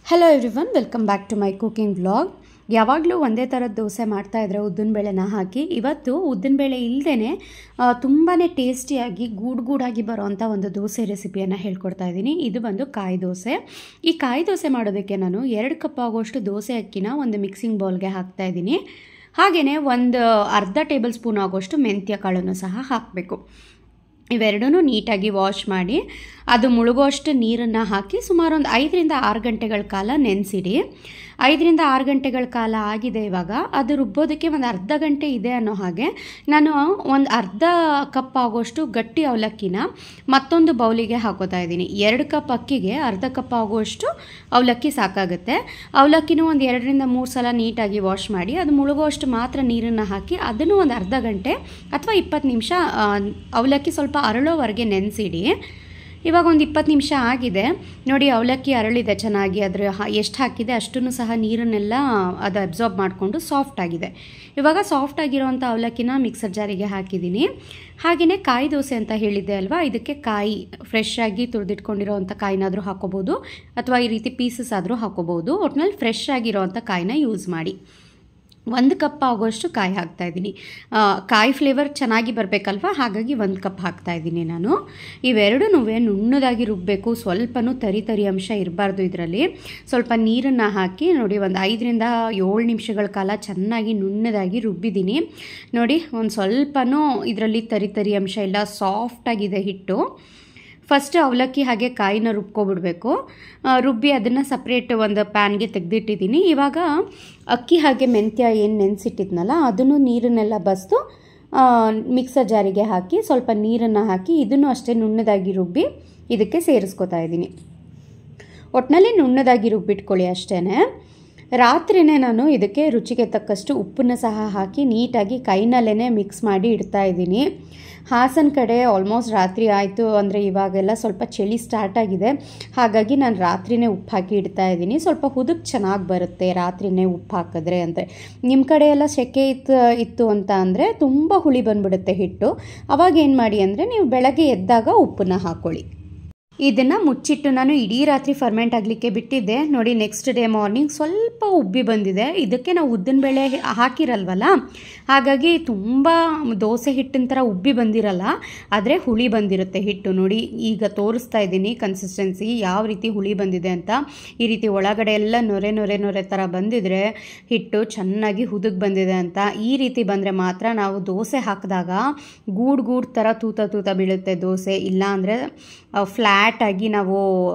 Hello everyone, welcome back to my cooking vlog. ಯಾವಾಗಲೂ ಒಂದೇ ಥರದ ದೋಸೆ ಮಾಡ್ತಾಯಿದ್ರೆ ಉದ್ದಿನಬೇಳೆನ ಹಾಕಿ, ಇವತ್ತು ಉದ್ದಿನಬೇಳೆ ಇಲ್ಲದೇ ತುಂಬಾ ಟೇಸ್ಟಿಯಾಗಿ ಗೂಡಾಗಿ ಬರೋವಂಥ ಒಂದು ದೋಸೆ ರೆಸಿಪಿಯನ್ನು ಹೇಳ್ಕೊಡ್ತಾ ಇದ್ದೀನಿ. ಇದು ಬಂದು ಕಾಯಿ ದೋಸೆ. ಈ ಕಾಯಿ ದೋಸೆ ಮಾಡೋದಕ್ಕೆ ನಾನು 2 ಕಪ್ ಆಗೋಷ್ಟು ದೋಸೆ ಅಕ್ಕಿನ ಒಂದು ಮಿಕ್ಸಿಂಗ್ ಬೌಲ್ಗೆ ಹಾಕ್ತಾಯಿದ್ದೀನಿ. ಹಾಗೆಯೇ ಒಂದು ಅರ್ಧ ಟೇಬಲ್ ಸ್ಪೂನ್ ಆಗೋಷ್ಟು ಮೆಂತ್ಯ ಕಾಳನ್ನು ಸಹ ಹಾಕಬೇಕು. ಇವೆರಡೂ ನೀಟಾಗಿ ವಾಶ್ ಮಾಡಿ ಅದು ಮುಳುಗುವಷ್ಟು ನೀರನ್ನು ಹಾಕಿ ಸುಮಾರು ಒಂದು 5 ರಿಂದ 6 ಗಂಟೆಗಳ ಕಾಲ ನೆನೆಸಿಡಿ. 5 ರಿಂದ 6 ಗಂಟೆಗಳ ಕಾಲ ಆಗಿದೆ. ಇವಾಗ ಅದು ರುಬ್ಬೋದಕ್ಕೆ ಒಂದು ಅರ್ಧ ಗಂಟೆ ಇದೆ ಅನ್ನೋ ಹಾಗೆ ನಾನು ಒಂದು ಅರ್ಧ ಕಪ್ ಆಗೋಷ್ಟು ಗಟ್ಟಿ ಅವಲಕ್ಕಿನ ಮತ್ತೊಂದು ಬೌಲಿಗೆ ಹಾಕೋತಾ ಇದ್ದೀನಿ. 2 ಕಪ್ ಅಕ್ಕಿಗೆ ಅರ್ಧ ಕಪ್ ಆಗುವಷ್ಟು ಅವಲಕ್ಕಿ ಸಾಕಾಗುತ್ತೆ. ಅವಲಕ್ಕಿನೂ ಒಂದು 2 ರಿಂದ 3 ಸಲ ನೀಟಾಗಿ ವಾಶ್ ಮಾಡಿ ಅದು ಮುಳುಗುವಷ್ಟು ಮಾತ್ರ ನೀರನ್ನು ಹಾಕಿ ಅದನ್ನು ಒಂದು ಅರ್ಧ ಗಂಟೆ ಅಥವಾ 20 ನಿಮಿಷ ಅವಲಕ್ಕಿ ಸ್ವಲ್ಪ ಅರಳೋವರೆಗೆ ನೆನೆಸಿಡಿ. ಇವಾಗ ಒಂದು 20 ನಿಮಿಷ ಆಗಿದೆ ನೋಡಿ. ಅವಲಕ್ಕಿ ಅರಳಿದೆ ಚೆನ್ನಾಗಿ. ಅದರ ಎಷ್ಟು ಹಾಕಿದೆ ಅಷ್ಟನ್ನು ಸಹ ನೀರನ್ನೆಲ್ಲ ಅದು ಅಬ್ಸಾರ್ಬ್ ಮಾಡಿಕೊಂಡು ಸಾಫ್ಟ್ ಆಗಿದೆ. ಇವಾಗ ಸಾಫ್ಟ್ ಆಗಿರೋವಂಥ ಅವಲಕ್ಕಿನ ಮಿಕ್ಸರ್ ಜಾರಿಗೆ ಹಾಕಿದ್ದೀನಿ. ಹಾಗೆಯೇ ಕಾಯಿ ದೋಸೆ ಅಂತ ಹೇಳಿದ್ದೆ ಅಲ್ವಾ, ಇದಕ್ಕೆ ಕಾಯಿ ಫ್ರೆಶ್ ಆಗಿ ತುರಿದಿಟ್ಕೊಂಡಿರೋವಂಥ ಕಾಯಿನಾದರೂ ಹಾಕೋಬೋದು ಅಥವಾ ಈ ರೀತಿ ಪೀಸಸ್ ಆದರೂ ಹಾಕೋಬೋದು. ಒಟ್ಟಿನಲ್ಲಿ ಫ್ರೆಶ್ ಆಗಿರೋವಂಥ ಕಾಯಿನ ಯೂಸ್ ಮಾಡಿ. 1 ಕಪ್ ಆಗೋಷ್ಟು ಕಾಯಿ ಹಾಕ್ತಾಯಿದ್ದೀನಿ. ಕಾಯಿ ಫ್ಲೇವರ್ ಚೆನ್ನಾಗಿ ಬರಬೇಕಲ್ವ, ಹಾಗಾಗಿ 1 ಕಪ್ ಹಾಕ್ತಾಯಿದ್ದೀನಿ ನಾನು. ಇವೆರಡೂ ನುಣ್ಣದಾಗಿ ರುಬ್ಬಬೇಕು. ಸ್ವಲ್ಪನೂ ತರಿ ಅಂಶ ಇರಬಾರ್ದು. ಇದರಲ್ಲಿ ಸ್ವಲ್ಪ ನೀರನ್ನು ಹಾಕಿ ನೋಡಿ ಒಂದು 5 ರಿಂದ 7 ನಿಮಿಷಗಳ ಕಾಲ ಚೆನ್ನಾಗಿ ನುಣ್ಣದಾಗಿ ರುಬ್ಬಿದ್ದೀನಿ ನೋಡಿ. ಒಂದು ಸ್ವಲ್ಪನೂ ಇದರಲ್ಲಿ ತರಿ ಅಂಶ ಇಲ್ಲ, ಸಾಫ್ಟಾಗಿದೆ ಹಿಟ್ಟು. ಫಸ್ಟ್ ಅವಲಕ್ಕಿ ಹಾಗೆ ಕಾಯಿನ ರುಬ್ಕೊಬಿಡಬೇಕು. ರುಬ್ಬಿ ಅದನ್ನು ಸಪ್ರೇಟ್ ಒಂದು ಪ್ಯಾನ್ಗೆ ತೆಗೆದಿಟ್ಟಿದ್ದೀನಿ. ಇವಾಗ ಅಕ್ಕಿ ಹಾಗೆ ಮೆಂತ್ಯ ಏನು ನೆನೆಸಿಟ್ಟಿದ್ನಲ್ಲ ಅದನ್ನು ನೀರನ್ನೆಲ್ಲ ಬಸ್ದು ಮಿಕ್ಸರ್ ಜಾರಿಗೆ ಹಾಕಿ ಸ್ವಲ್ಪ ನೀರನ್ನು ಹಾಕಿ ಇದನ್ನು ಅಷ್ಟೇ ನುಣ್ಣದಾಗಿ ರುಬ್ಬಿ ಇದಕ್ಕೆ ಸೇರಿಸ್ಕೊತಾ ಇದ್ದೀನಿ. ಒಟ್ಟಿನಲ್ಲಿ ನುಣ್ಣದಾಗಿ ರುಬ್ಬಿಟ್ಕೊಳ್ಳಿ ಅಷ್ಟೇ. ರಾತ್ರಿಯೇ ನಾನು ಇದಕ್ಕೆ ರುಚಿಗೆ ತಕ್ಕಷ್ಟು ಉಪ್ಪನ್ನು ಸಹ ಹಾಕಿ ನೀಟಾಗಿ ಕೈನಲ್ಲೇ ಮಿಕ್ಸ್ ಮಾಡಿ ಇಡ್ತಾ ಇದ್ದೀನಿ. ಹಾಸನ ಕಡೆ ಆಲ್ಮೋಸ್ಟ್ ರಾತ್ರಿ ಆಯಿತು ಅಂದರೆ ಇವಾಗೆಲ್ಲ ಸ್ವಲ್ಪ ಚಳಿ ಸ್ಟಾರ್ಟ್ ಆಗಿದೆ. ಹಾಗಾಗಿ ನಾನು ರಾತ್ರಿಯೇ ಉಪ್ಪು ಹಾಕಿ ಇಡ್ತಾ ಇದ್ದೀನಿ. ಸ್ವಲ್ಪ ಹುದುಕ್ ಚೆನ್ನಾಗಿ ಬರುತ್ತೆ ರಾತ್ರಿಯೇ ಉಪ್ಪು ಹಾಕಿದ್ರೆ. ಅಂದರೆ ನಿಮ್ಮ ಕಡೆ ಎಲ್ಲ ಸೆಕೆ ಇತ್ತು ಅಂತ ಅಂದರೆ ತುಂಬ ಹುಳಿ ಬಂದುಬಿಡುತ್ತೆ ಹಿಟ್ಟು. ಅವಾಗ ಏನು ಮಾಡಿ ಅಂದರೆ ನೀವು ಬೆಳಗ್ಗೆ ಎದ್ದಾಗ ಉಪ್ಪನ್ನು ಹಾಕ್ಕೊಳ್ಳಿ. ಇದನ್ನು ಮುಚ್ಚಿಟ್ಟು ನಾನು ಇಡೀ ರಾತ್ರಿ ಫರ್ಮೆಂಟ್ ಆಗಲಿಕ್ಕೆ ಬಿಟ್ಟಿದ್ದೆ ನೋಡಿ. ನೆಕ್ಸ್ಟ್ ಡೇ ಮಾರ್ನಿಂಗ್ ಸ್ವಲ್ಪ ಉಬ್ಬಿ ಬಂದಿದೆ. ಇದಕ್ಕೆ ನಾವು ಉದ್ದಿನಬೇಳೆ ಹಾಕಿರಲ್ವಲ್ಲ, ಹಾಗಾಗಿ ತುಂಬ ದೋಸೆ ಹಿಟ್ಟಿನ ಥರ ಉಬ್ಬಿ ಬಂದಿರಲ್ಲ, ಆದರೆ ಹುಳಿ ಬಂದಿರುತ್ತೆ ಹಿಟ್ಟು ನೋಡಿ. ಈಗ ತೋರಿಸ್ತಾ ಇದ್ದೀನಿ ಕನ್ಸಿಸ್ಟೆನ್ಸಿ ಯಾವ ರೀತಿ ಹುಳಿ ಬಂದಿದೆ ಅಂತ. ಈ ರೀತಿ ಒಳಗಡೆ ಎಲ್ಲ ನೊರೆ ಥರ ಬಂದಿದ್ರೆ ಹಿಟ್ಟು ಚೆನ್ನಾಗಿ ಹುದುಗ್ ಬಂದಿದೆ ಅಂತ. ಈ ರೀತಿ ಬಂದರೆ ಮಾತ್ರ ನಾವು ದೋಸೆ ಹಾಕಿದಾಗ ಗೂಡು ಥರ ತೂತ ಬೀಳುತ್ತೆ ದೋಸೆ. ಇಲ್ಲ ಅಂದರೆ ಫ್ಲ್ಯಾಟಾಗಿ ನಾವು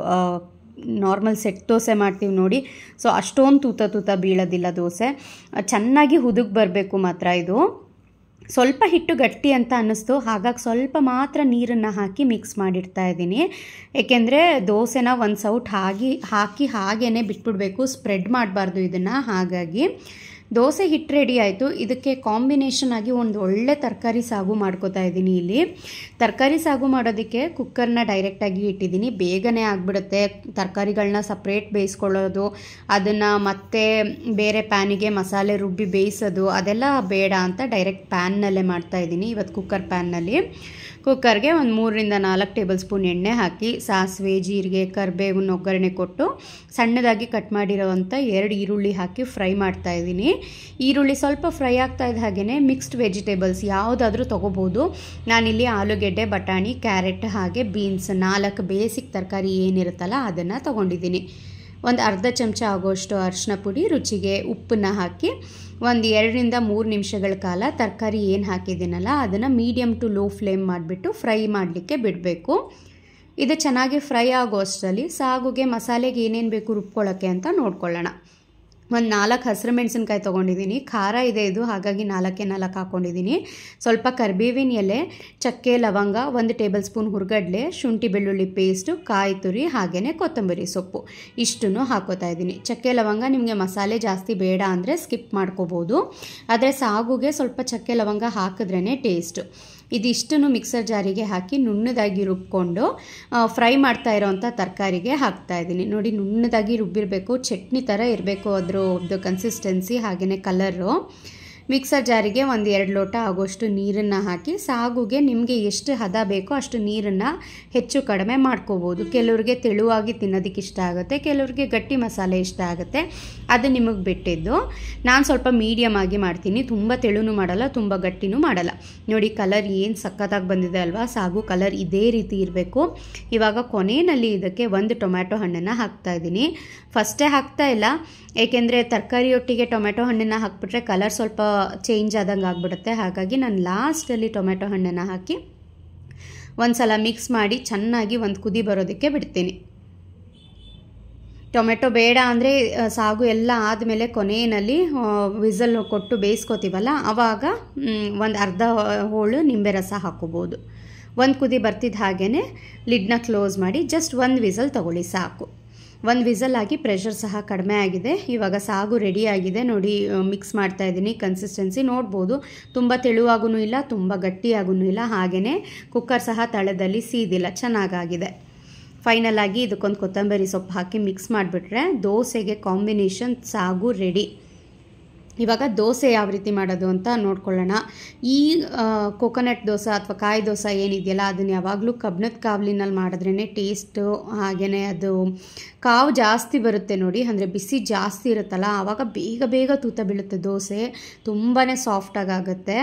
ನಾರ್ಮಲ್ ಸೆಟ್ ದೋಸೆ ಮಾಡ್ತೀವಿ ನೋಡಿ, ಸೊ ಅಷ್ಟೊಂದು ತೂತ ಬೀಳೋದಿಲ್ಲ ದೋಸೆ. ಚೆನ್ನಾಗಿ ಹುದುಗ್ ಬರಬೇಕು ಮಾತ್ರ. ಇದು ಸ್ವಲ್ಪ ಹಿಟ್ಟು ಗಟ್ಟಿ ಅಂತ ಅನ್ನಿಸ್ತು, ಹಾಗಾಗಿ ಸ್ವಲ್ಪ ಮಾತ್ರ ನೀರನ್ನು ಹಾಕಿ ಮಿಕ್ಸ್ ಮಾಡಿಡ್ತಾ ಇದ್ದೀನಿ. ಏಕೆಂದರೆ ದೋಸೆನ ಒಂದು ಸೌಟ್ ಹಾಕಿ ಹಾಗೇ ಬಿಟ್ಬಿಡಬೇಕು, ಸ್ಪ್ರೆಡ್ ಮಾಡಬಾರ್ದು ಇದನ್ನು. ಹಾಗಾಗಿ ದೋಸೆ ಹಿಟ್ಟು ರೆಡಿ ಆಯಿತು. ಇದಕ್ಕೆ ಕಾಂಬಿನೇಷನ್ ಆಗಿ ಒಂದು ಒಳ್ಳೆ ತರಕಾರಿ ಸಾಗು ಮಾಡ್ಕೋತಾ ಇದ್ದೀನಿ. ಇಲ್ಲಿ ತರಕಾರಿ ಸಾಗು ಮಾಡೋದಕ್ಕೆ ಕುಕ್ಕರ್ನ ಡೈರೆಕ್ಟಾಗಿ ಇಟ್ಟಿದ್ದೀನಿ. ಬೇಗನೆ ಆಗಿಬಿಡುತ್ತೆ. ತರಕಾರಿಗಳನ್ನ ಸಪ್ರೇಟ್ ಬೇಯಿಸ್ಕೊಳ್ಳೋದು, ಅದನ್ನು ಮತ್ತೆ ಬೇರೆ ಪ್ಯಾನಿಗೆ ಮಸಾಲೆ ರುಬ್ಬಿ ಬೇಯಿಸೋದು ಅದೆಲ್ಲ ಬೇಡ ಅಂತ ಡೈರೆಕ್ಟ್ ಪ್ಯಾನ್ನಲ್ಲೇ ಮಾಡ್ತಾಯಿದ್ದೀನಿ ಇವತ್ತು. ಕುಕ್ಕರ್ ಪ್ಯಾನ್ನಲ್ಲಿ ಕುಕ್ಕರ್ಗೆ ಒಂದು 3 ರಿಂದ 4 ಟೇಬಲ್ ಸ್ಪೂನ್ ಎಣ್ಣೆ ಹಾಕಿ ಸಾಸಿವೆ, ಜೀರಿಗೆ, ಕರಿಬೇವನ್ನು ಒಗ್ಗರಣೆ ಕೊಟ್ಟು ಸಣ್ಣದಾಗಿ ಕಟ್ ಮಾಡಿರೋವಂಥ 2 ಈರುಳ್ಳಿ ಹಾಕಿ ಫ್ರೈ ಮಾಡ್ತಾಯಿದ್ದೀನಿ. ಈರುಳ್ಳಿ ಸ್ವಲ್ಪ ಫ್ರೈ ಆಗ್ತಾ ಇದ್ದ ಹಾಗೆಯೇ ಮಿಕ್ಸ್ಡ್ ವೆಜಿಟೇಬಲ್ಸ್ ಯಾವುದಾದ್ರೂ ತೊಗೋಬೋದು. ನಾನಿಲ್ಲಿ ಆಲೂಗೆಡ್ಡೆ, ಬಟಾಣಿ, ಕ್ಯಾರೆಟ್ ಹಾಗೆ ಬೀನ್ಸ್ 4 ಬೇಸಿಕ್ ತರಕಾರಿ ಏನಿರುತ್ತಲ್ಲ ಅದನ್ನು ತೊಗೊಂಡಿದ್ದೀನಿ. ಒಂದು ಅರ್ಧ ಚಮಚ ಆಗೋಷ್ಟು ಅರಿಶಿನ ಪುಡಿ, ರುಚಿಗೆ ಉಪ್ಪನ್ನು ಹಾಕಿ ಒಂದು 2 ರಿಂದ 3 ನಿಮಿಷಗಳ ಕಾಲ ತರಕಾರಿ ಏನು ಹಾಕಿದ್ದೀನಲ್ಲ ಅದನ್ನು ಮೀಡಿಯಮ್ ಟು ಲೋ ಫ್ಲೇಮ್ ಮಾಡಿಬಿಟ್ಟು ಫ್ರೈ ಮಾಡಲಿಕ್ಕೆ ಬಿಡಬೇಕು. ಇದು ಚೆನ್ನಾಗಿ ಫ್ರೈ ಆಗೋ ಅಷ್ಟರಲ್ಲಿ ಸಾಗುಗೆ ಮಸಾಲೆಗೆ ಏನೇನು ಬೇಕು ರುಬ್ಕೊಳ್ಳೋಕ್ಕೆ ಅಂತ ನೋಡ್ಕೊಳ್ಳೋಣ. ಒಂದು 4 ಹಸಿರು ಮೆಣಸಿನ್ಕಾಯಿ ತೊಗೊಂಡಿದ್ದೀನಿ. ಖಾರ ಇದೆ ಇದು, ಹಾಗಾಗಿ 4 ಹಾಕ್ಕೊಂಡಿದ್ದೀನಿ. ಸ್ವಲ್ಪ ಕರಿಬೇವಿನ ಎಲೆ, ಚಕ್ಕೆ, ಲವಂಗ, 1 ಟೇಬಲ್ ಸ್ಪೂನ್ ಹುರ್ಗಡ್ಲೆ, ಶುಂಠಿ ಬೆಳ್ಳುಳ್ಳಿ ಪೇಸ್ಟು, ಕಾಯಿ ತುರಿ ಹಾಗೆಯೇ ಕೊತ್ತಂಬರಿ ಸೊಪ್ಪು ಇಷ್ಟನ್ನು ಹಾಕೋತಾ ಇದ್ದೀನಿ. ಚಕ್ಕೆ ಲವಂಗ ನಿಮಗೆ ಮಸಾಲೆ ಜಾಸ್ತಿ ಬೇಡ ಅಂದರೆ ಸ್ಕಿಪ್ ಮಾಡ್ಕೋಬೋದು, ಆದರೆ ಸಾಗುಗೆ ಸ್ವಲ್ಪ ಚಕ್ಕೆ ಲವಂಗ ಹಾಕಿದ್ರೇ ಟೇಸ್ಟು. ಇದಿಷ್ಟನ್ನು ಮಿಕ್ಸರ್ ಜಾರಿಗೆ ಹಾಕಿ ನುಣ್ಣದಾಗಿ ರುಬ್ಕೊಂಡು ಫ್ರೈ ಮಾಡ್ತಾ ಇರೋವಂಥ ತರಕಾರಿಗೆ ಹಾಕ್ತಾಯಿದ್ದೀನಿ ನೋಡಿ. ನುಣ್ಣದಾಗಿ ರುಬ್ಬಿರಬೇಕು, ಚಟ್ನಿ ಥರ ಇರಬೇಕು ಅದ್ರದ್ದು ಕನ್ಸಿಸ್ಟೆನ್ಸಿ ಹಾಗೆಯೇ ಕಲರು. ಮಿಕ್ಸರ್ ಜಾರಿಗೆ ಒಂದು 2 ಲೋಟ ಆಗೋಷ್ಟು ನೀರನ್ನು ಹಾಕಿ ಸಾಗುಗೆ ನಿಮಗೆ ಎಷ್ಟು ಹದ ಬೇಕೋ ಅಷ್ಟು ನೀರನ್ನು ಹೆಚ್ಚು ಕಡಿಮೆ ಮಾಡ್ಕೋಬೋದು. ಕೆಲವ್ರಿಗೆ ತೆಳುವಾಗಿ ತಿನ್ನೋದಕ್ಕೆ ಇಷ್ಟ ಆಗುತ್ತೆ, ಕೆಲವ್ರಿಗೆ ಗಟ್ಟಿ ಮಸಾಲೆ ಇಷ್ಟ ಆಗುತ್ತೆ, ಅದು ನಿಮಗೆ ಬಿಟ್ಟಿದ್ದು. ನಾನು ಸ್ವಲ್ಪ ಮೀಡಿಯಮ್ ಆಗಿ ಮಾಡ್ತೀನಿ, ತುಂಬ ತೆಳುನೂ ಮಾಡಲ್ಲ, ತುಂಬ ಗಟ್ಟಿನೂ ಮಾಡಲ್ಲ. ನೋಡಿ ಕಲರ್ ಏನು ಸಖತ್ತಾಗಿ ಬಂದಿದೆ ಅಲ್ವಾ, ಸಾಗು ಕಲರ್ ಇದೇ ರೀತಿ ಇರಬೇಕು. ಇವಾಗ ಕೊನೆಯಲ್ಲಿ ಇದಕ್ಕೆ 1 ಟೊಮ್ಯಾಟೊ ಹಣ್ಣನ್ನು ಹಾಕ್ತಾಯಿದ್ದೀನಿ. ಫಸ್ಟೇ ಹಾಕ್ತಾ ಇಲ್ಲ, ಏಕೆಂದರೆ ತರಕಾರಿ ಒಟ್ಟಿಗೆ ಟೊಮೆಟೊ ಹಣ್ಣನ್ನು ಹಾಕ್ಬಿಟ್ರೆ ಕಲರ್ ಸ್ವಲ್ಪ ಚೇಂಜ್ ಆದಂಗೆ ಆಗಿಬಿಡುತ್ತೆ. ಹಾಗಾಗಿ ನಾನು ಲಾಸ್ಟಲ್ಲಿ ಟೊಮೆಟೊ ಹಣ್ಣನ್ನು ಹಾಕಿ ಒಂದು ಸಲ ಮಿಕ್ಸ್ ಮಾಡಿ ಚೆನ್ನಾಗಿ ಒಂದು ಕುದಿ ಬರೋದಕ್ಕೆ ಬಿಡ್ತೀನಿ. ಟೊಮೆಟೊ ಬೇಡ ಅಂದರೆ ಸಾಗು ಎಲ್ಲ ಆದಮೇಲೆ ಕೊನೆಯಲ್ಲಿ ವಿಸಲ್ ಕೊಟ್ಟು ಬೇಯಿಸ್ಕೋತೀವಲ್ಲ, ಆವಾಗ ಒಂದು ಅರ್ಧ ಹೋಳು ನಿಂಬೆ ರಸ ಹಾಕೋಬೋದು. ಒಂದು ಕುದಿ ಬರ್ತಿದ್ದ ಹಾಗೇ ಲಿಡ್ನ ಕ್ಲೋಸ್ ಮಾಡಿ ಜಸ್ಟ್ 1 ವಿಸಲ್ ತೊಗೊಳ್ಳಿ ಸಾಕು. 1 ವಿಸಲ್ ಆಗಿ ಪ್ರೆಷರ್ ಸಹ ಕಡಿಮೆ ಆಗಿದೆ. ಇವಾಗ ಸಾಗು ರೆಡಿ ಆಗಿದೆ ನೋಡಿ. ಮಿಕ್ಸ್ ಮಾಡ್ತಾ ಇದ್ದೀನಿ. ಕನ್ಸಿಸ್ಟೆನ್ಸಿ ನೋಡ್ಬೋದು, ತುಂಬ ತೆಳುವಾಗೂ ಇಲ್ಲ, ತುಂಬ ಗಟ್ಟಿಯಾಗೂ ಇಲ್ಲ, ಹಾಗೆಯೇ ಕುಕ್ಕರ್ ಸಹ ತಳದಲ್ಲಿ ಸೀದಿಲ್ಲ, ಚೆನ್ನಾಗಾಗಿದೆ. ಫೈನಲ್ ಆಗಿ ಇದಕ್ಕೊಂದು ಕೊತ್ತಂಬರಿ ಸೊಪ್ಪು ಹಾಕಿ ಮಿಕ್ಸ್ ಮಾಡಿಬಿಟ್ರೆ ದೋಸೆಗೆ ಕಾಂಬಿನೇಷನ್ ಸಾಗು ರೆಡಿ. ಇವಾಗ ದೋಸೆ ಯಾವ ರೀತಿ ಮಾಡೋದು ಅಂತ ನೋಡ್ಕೊಳ್ಳೋಣ. ಈ ಕೋಕೋನಟ್ ದೋಸೆ ಅಥವಾ ಕಾಯಿ ದೋಸೆ ಏನಿದೆಯಲ್ಲ, ಅದನ್ನು ಯಾವಾಗಲೂ ಕಬ್ಬಿಣದ ಕಾವಲಿನಲ್ಲಿ ಮಾಡಿದ್ರೇ ಟೇಸ್ಟು, ಹಾಗೆಯೇ ಅದು ಕಾವು ಜಾಸ್ತಿ ಬರುತ್ತೆ ನೋಡಿ, ಅಂದರೆ ಬಿಸಿ ಜಾಸ್ತಿ ಇರುತ್ತಲ್ಲ, ಆವಾಗ ಬೇಗ ಬೇಗ ತೂತ ಬೀಳುತ್ತೆ ದೋಸೆ, ತುಂಬಾ ಸಾಫ್ಟಾಗುತ್ತೆ.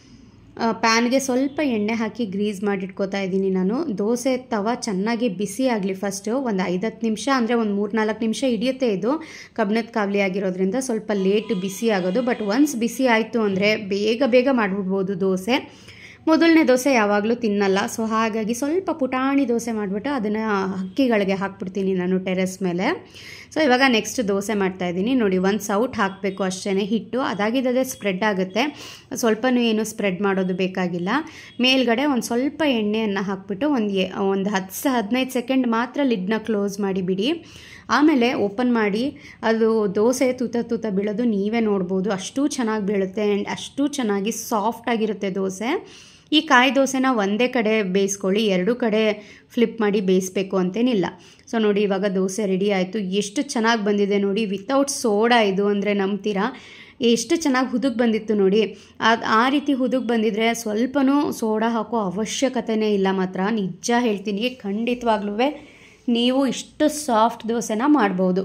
ಪ್ಯಾನ್ಗೆ ಸ್ವಲ್ಪ ಎಣ್ಣೆ ಹಾಕಿ ಗ್ರೀಸ್ ಮಾಡಿಟ್ಕೋತಾ ಇದ್ದೀನಿ ನಾನು. ದೋಸೆ ತವ ಚೆನ್ನಾಗಿ ಬಿಸಿ ಆಗಲಿ ಫಸ್ಟು, ಒಂದು 5-10 ನಿಮಿಷ, ಅಂದರೆ ಒಂದು 3-4 ನಿಮಿಷ ಹಿಡಿಯುತ್ತೆ. ಇದು ಕಬ್ಬಿಣದ ಕಾವಲಿ ಆಗಿರೋದ್ರಿಂದ ಸ್ವಲ್ಪ ಲೇಟ್ ಬಿಸಿ ಆಗೋದು, ಬಟ್ ಒನ್ಸ್ ಬಿಸಿ ಆಯಿತು ಅಂದರೆ ಬೇಗ ಬೇಗ ಮಾಡಿಬಿಡ್ಬೋದು ದೋಸೆ. ಮೊದಲನೇ ದೋಸೆ ಯಾವಾಗಲೂ ತಿನ್ನಲ್ಲ, ಸೊ ಹಾಗಾಗಿ ಸ್ವಲ್ಪ ಪುಟಾಣಿ ದೋಸೆ ಮಾಡಿಬಿಟ್ಟು ಅದನ್ನು ಹಕ್ಕಿಗಳಿಗೆ ಹಾಕ್ಬಿಡ್ತೀನಿ ನಾನು ಟೆರೆಸ್ ಮೇಲೆ. ಸೊ ಇವಾಗ ನೆಕ್ಸ್ಟ್ ದೋಸೆ ಮಾಡ್ತಾಯಿದ್ದೀನಿ ನೋಡಿ. 1 ಸೌಟ್ ಹಾಕಬೇಕು ಅಷ್ಟೇ ಹಿಟ್ಟು, ಅದಾಗಿದ್ದೇ ಸ್ಪ್ರೆಡ್ ಆಗುತ್ತೆ, ಸ್ವಲ್ಪನೂ ಏನು ಸ್ಪ್ರೆಡ್ ಮಾಡೋದು ಬೇಕಾಗಿಲ್ಲ. ಮೇಲ್ಗಡೆ ಒಂದು ಸ್ವಲ್ಪ ಎಣ್ಣೆಯನ್ನು ಹಾಕ್ಬಿಟ್ಟು ಒಂದು 10-15 ಸೆಕೆಂಡ್ ಮಾತ್ರ ಲಿಡ್ನ ಕ್ಲೋಸ್ ಮಾಡಿ ಬಿಡಿ. ಆಮೇಲೆ ಓಪನ್ ಮಾಡಿ ಅದು ದೋಸೆ ತೂತ ಬೀಳೋದು ನೀವೇ ನೋಡ್ಬೋದು, ಅಷ್ಟೂ ಚೆನ್ನಾಗಿ ಬೀಳುತ್ತೆ ಆ್ಯಂಡ್ ಅಷ್ಟೂ ಚೆನ್ನಾಗಿ ಸಾಫ್ಟಾಗಿರುತ್ತೆ ದೋಸೆ. ಈ ಕಾಯಿ ದೋಸೆನ ಒಂದೇ ಕಡೆ ಬೇಯಿಸ್ಕೊಳ್ಳಿ, 2 ಕಡೆ ಫ್ಲಿಪ್ ಮಾಡಿ ಬೇಯಿಸ್ಬೇಕು ಅಂತೇನಿಲ್ಲ. ಸೊ ನೋಡಿ ಇವಾಗ ದೋಸೆ ರೆಡಿ ಆಯಿತು. ಎಷ್ಟು ಚೆನ್ನಾಗಿ ಬಂದಿದೆ ನೋಡಿ, ವಿತೌಟ್ ಸೋಡಾ ಇದು ಅಂದರೆ ನಂಬ್ತೀರಾ, ಎಷ್ಟು ಚೆನ್ನಾಗಿ ಹುದುಗ್ ಬಂದಿತ್ತು ನೋಡಿ. ಆ ರೀತಿ ಹುದುಗ್ ಬಂದಿದ್ರೆ ಸ್ವಲ್ಪನೂ ಸೋಡಾ ಹಾಕೋ ಅವಶ್ಯಕತೆನೇ ಇಲ್ಲ ಮಾತ್ರ, ನಿಜ ಹೇಳ್ತೀನಿ. ಖಂಡಿತವಾಗ್ಲೂ ನೀವು ಇಷ್ಟು ಸಾಫ್ಟ್ ದೋಸೆನ ಮಾಡ್ಬೋದು.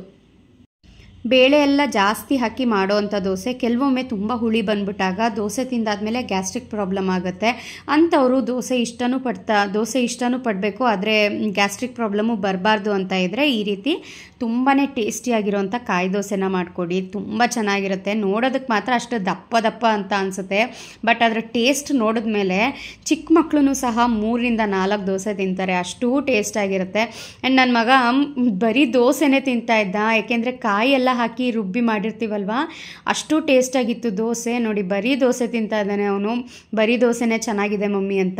ಬೇಳೆ ಎಲ್ಲ ಜಾಸ್ತಿ ಹಾಕಿ ಮಾಡೋ ಅಂಥ ದೋಸೆ ಕೆಲವೊಮ್ಮೆ ತುಂಬ ಹುಳಿ ಬಂದ್ಬಿಟ್ಟಾಗ ದೋಸೆ ತಿಂದಾದ್ಮೇಲೆ ಗ್ಯಾಸ್ಟ್ರಿಕ್ ಪ್ರಾಬ್ಲಮ್ ಆಗುತ್ತೆ. ಅಂಥವರು ದೋಸೆ ಇಷ್ಟನೂ ಪಡಬೇಕು, ಆದರೆ ಗ್ಯಾಸ್ಟ್ರಿಕ್ ಪ್ರಾಬ್ಲಮ್ಮು ಬರಬಾರ್ದು ಅಂತ ಇದ್ದರೆ ಈ ರೀತಿ ತುಂಬಾ ಟೇಸ್ಟಿಯಾಗಿರೋಂಥ ಕಾಯಿ ದೋಸೆನ ಮಾಡಿಕೊಡಿ, ತುಂಬ ಚೆನ್ನಾಗಿರುತ್ತೆ. ನೋಡೋದಕ್ಕೆ ಮಾತ್ರ ಅಷ್ಟು ದಪ್ಪ ಅಂತ ಅನಿಸುತ್ತೆ, ಬಟ್ ಅದರ ಟೇಸ್ಟ್ ನೋಡಿದ್ಮೇಲೆ ಚಿಕ್ಕ ಮಕ್ಕಳು ಸಹ 3-4 ದೋಸೆ ತಿಂತಾರೆ, ಅಷ್ಟೂ ಟೇಸ್ಟಾಗಿರುತ್ತೆ. ಆ್ಯಂಡ್ ನನ್ನ ಮಗ ಬರೀ ದೋಸೆನೇ ತಿಂತಾಯಿದ್ದ, ಏಕೆಂದರೆ ಕಾಯಿ ಎಲ್ಲ ಹಾಕಿ ರುಬ್ಬಿ ಮಾಡಿರ್ತೀವಲ್ವ, ಅಷ್ಟು ಟೇಸ್ಟಾಗಿತ್ತು ದೋಸೆ. ನೋಡಿ ಬರೀ ದೋಸೆ ತಿಂತಾ ಇದ್ದಾನೆ ಅವನು, ಬರೀ ದೋಸೆನೇ ಚೆನ್ನಾಗಿದೆ ಮಮ್ಮಿ ಅಂತ.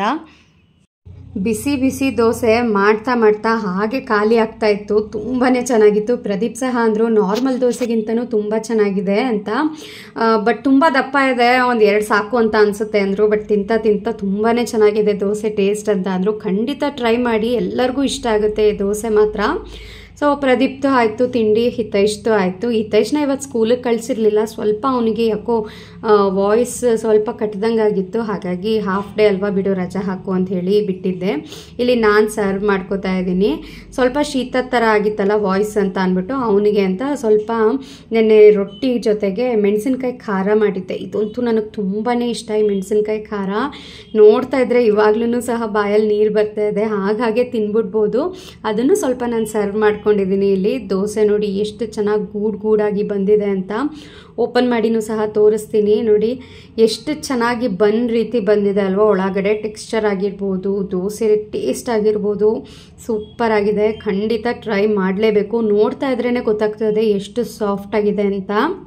ಬಿಸಿ ದೋಸೆ ಮಾಡ್ತಾ ಹಾಗೆ ಖಾಲಿ ಆಗ್ತಾ ಇತ್ತು, ತುಂಬಾ ಚೆನ್ನಾಗಿತ್ತು. ಪ್ರದೀಪ್ ಸಹ ಅಂದರು ನಾರ್ಮಲ್ ದೋಸೆಗಿಂತನೂ ತುಂಬ ಚೆನ್ನಾಗಿದೆ ಅಂತ, ಬಟ್ ತುಂಬ ದಪ್ಪ ಇದೆ, 1-2 ಸಾಕು ಅಂತ ಅನಿಸುತ್ತೆ ಅಂದರು. ಬಟ್ ತಿಂತ ತುಂಬಾ ಚೆನ್ನಾಗಿದೆ ದೋಸೆ ಟೇಸ್ಟ್ ಅಂತ ಅಂದರು. ಖಂಡಿತ ಟ್ರೈ ಮಾಡಿ, ಎಲ್ಲರಿಗೂ ಇಷ್ಟ ಆಗುತ್ತೆ ದೋಸೆ ಮಾತ್ರ. ಸೊ ಪ್ರದೀಪ್ತು ಆಯಿತು ತಿಂಡಿ, ಹಿತೈಷ್ದು ಆಯಿತು. ಹಿತೈಷ್ನ ಇವತ್ತು ಸ್ಕೂಲಿಗೆ ಕಳಿಸಿರಲಿಲ್ಲ, ಸ್ವಲ್ಪ ಅವನಿಗೆ ಯಾಕೋ ವಾಯ್ಸ್ ಸ್ವಲ್ಪ ಕಟ್ಟಿದಂಗೆ ಆಗಿತ್ತು, ಹಾಗಾಗಿ ಹಾಫ್ ಡೇ ಅಲ್ವಾ ಬಿಡು ರಜಾ ಹಾಕು ಅಂತ ಹೇಳಿ ಬಿಟ್ಟಿದ್ದೆ. ಇಲ್ಲಿ ನಾನು ಸರ್ವ್ ಮಾಡ್ಕೋತಾ ಇದ್ದೀನಿ. ಸ್ವಲ್ಪ ಶೀತದ ಥರ ಆಗಿತ್ತಲ್ಲ ವಾಯ್ಸ್ ಅಂತ ಅಂದ್ಬಿಟ್ಟು ಅವನಿಗೆ ಅಂತ ಸ್ವಲ್ಪ ನೆನ್ನೆ ರೊಟ್ಟಿ ಜೊತೆಗೆ ಮೆಣಸಿನ್ಕಾಯಿ ಖಾರ ಮಾಡಿದ್ದೆ. ಇದಂತೂ ನನಗೆ ತುಂಬಾ ಇಷ್ಟ, ಈ ಮೆಣಸಿನ್ಕಾಯಿ ಖಾರ ನೋಡ್ತಾ ಇದ್ದರೆ ಇವಾಗ್ಲೂ ಸಹ ಬಾಯಲ್ಲಿ ನೀರು ಬರ್ತಾ ಇದೆ, ಹಾಗಾಗಿ ತಿನ್ಬಿಡ್ಬೋದು. ಅದನ್ನು ಸ್ವಲ್ಪ ನಾನು ಸರ್ವ್ ಮಾಡ್ಕೊಂಡಿದ್ದೀನಿ. ಇಲ್ಲಿ ದೋಸೆ ನೋಡಿ ಎಷ್ಟು ಚೆನ್ನಾಗಿ ಗೂಡಾಗಿ ಬಂದಿದೆ ಅಂತ. ಓಪನ್ ಮಾಡಿನೂ ಸಹ ತೋರಿಸ್ತೀನಿ ನೋಡಿ, ಎಷ್ಟು ಚೆನ್ನಾಗಿ ಬನ್ ರೀತಿ ಬಂದಿದೆ ಅಲ್ವಾ, ಒಳಗಡೆ ಟೆಕ್ಸ್ಚರ್ ಆಗಿರ್ಬೋದು, ದೋಸೆ ಟೇಸ್ಟ್ ಆಗಿರ್ಬೋದು, ಸೂಪರ್ ಆಗಿದೆ. ಖಂಡಿತ ಟ್ರೈ ಮಾಡಲೇಬೇಕು, ನೋಡ್ತಾ ಇದ್ರೇ ಗೊತ್ತಾಗ್ತದೆ ಎಷ್ಟು ಸಾಫ್ಟ್ ಆಗಿದೆ ಅಂತ.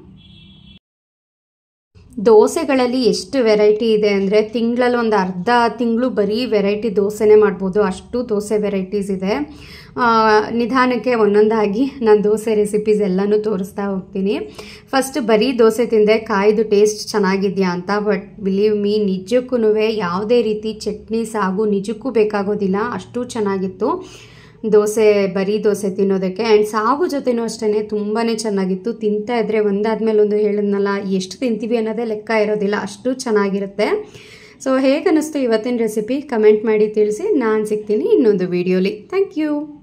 ದೋಸೆಗಳಲ್ಲಿ ಎಷ್ಟು ವೆರೈಟಿ ಇದೆ ಅಂದರೆ ತಿಂಗಳಲ್ಲಿ ಒಂದು ಅರ್ಧ ತಿಂಗಳು ಬರೀ ವೆರೈಟಿ ದೋಸೆನೇ ಮಾಡ್ಬೋದು, ಅಷ್ಟು ದೋಸೆ ವೆರೈಟೀಸ್ ಇದೆ. ನಿಧಾನಕ್ಕೆ ಒಂದೊಂದಾಗಿ ನಾನು ದೋಸೆ ರೆಸಿಪೀಸ್ ಎಲ್ಲನೂ ತೋರಿಸ್ತಾ ಹೋಗ್ತೀನಿ. ಫಸ್ಟ್ ಬರೀ ದೋಸೆ ತಿಂದೆ, ಕಾಯ್ದು ಟೇಸ್ಟ್ ಚೆನ್ನಾಗಿದೆಯಾ ಅಂತ. ಬಟ್ ಬಿಲೀವ್ ಮೀ, ನಿಜಕ್ಕೂ ಯಾವುದೇ ರೀತಿ ಚಟ್ನಿ ಸಾಗು ನಿಜಕ್ಕೂ ಬೇಕಾಗೋದಿಲ್ಲ, ಅಷ್ಟು ಚೆನ್ನಾಗಿತ್ತು. ದೋಸೆ ಬರೀ ದೋಸೆ ತಿನ್ನೋದಕ್ಕೆ. ಆ್ಯಂಡ್ ಸಾಗು ಜೊತೆನೂ ಅಷ್ಟೇ ತುಂಬಾ ಚೆನ್ನಾಗಿತ್ತು. ತಿಂತಾ ಇದ್ದರೆ ಒಂದಾದ್ಮೇಲೆ ಒಂದು ಹೇಳಿದ್ನಲ್ಲ, ಎಷ್ಟು ತಿಂತೀವಿ ಅನ್ನೋದೇ ಲೆಕ್ಕ ಇರೋದಿಲ್ಲ, ಅಷ್ಟು ಚೆನ್ನಾಗಿರುತ್ತೆ. ಸೊ ಹೇಗೆ ಅನ್ನಿಸ್ತು ಇವತ್ತಿನ ರೆಸಿಪಿ ಕಮೆಂಟ್ ಮಾಡಿ ತಿಳಿಸಿ. ನಾನು ಸಿಗ್ತೀನಿ ಇನ್ನೊಂದು ವಿಡಿಯೋಲಿ. Thank you.